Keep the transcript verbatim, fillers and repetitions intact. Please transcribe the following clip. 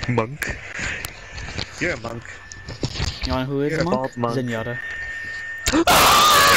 Monk. You're a monk. You know who is You're a a monk? bald monk. Zenyatta.